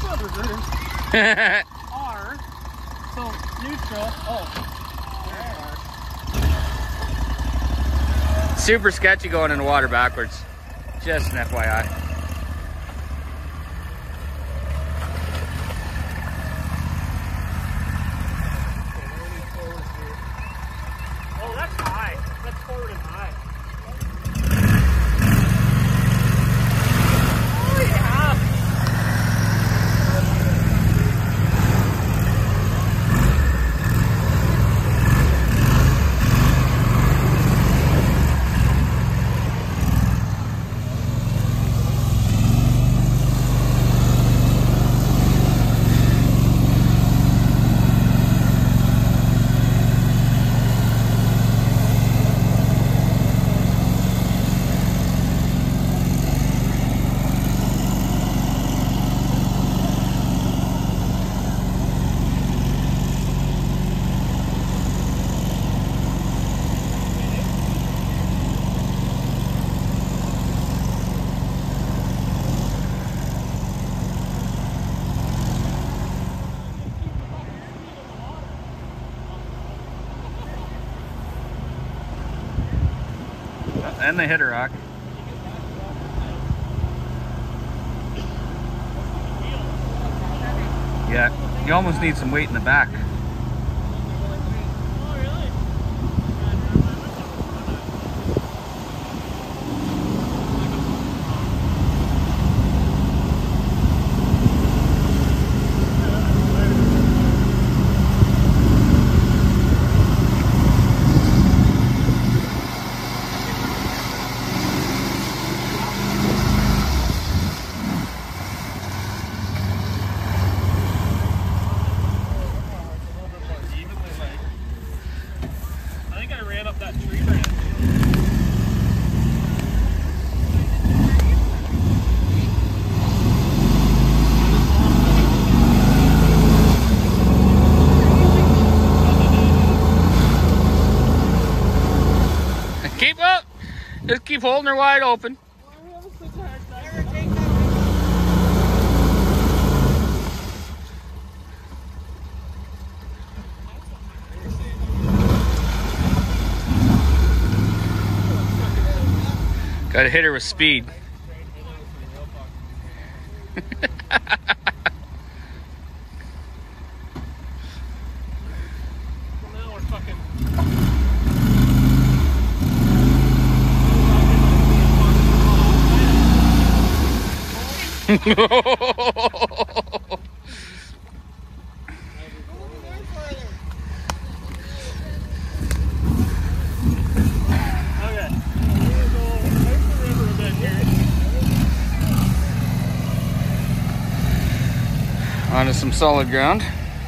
R. So neutral. Oh. Super sketchy going in the water backwards. Just an FYI. Oh, that's high. That's forward and high. Oh, yeah. And they hit a rock. Yeah, you almost need some weight in the back. Keep up. Just keep holding her wide open. Gotta hit her with speed. Now we're fucking... Onto some solid ground.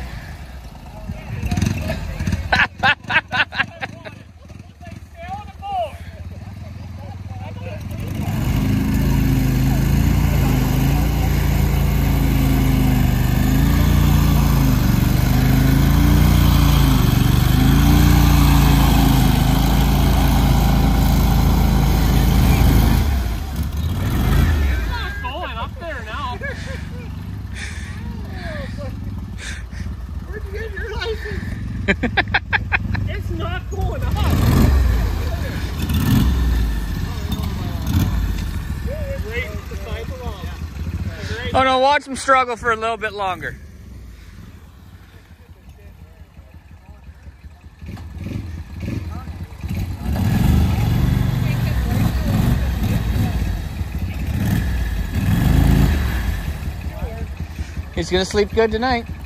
It's not going up. Oh no, watch them struggle for a little bit longer. He's gonna sleep good tonight.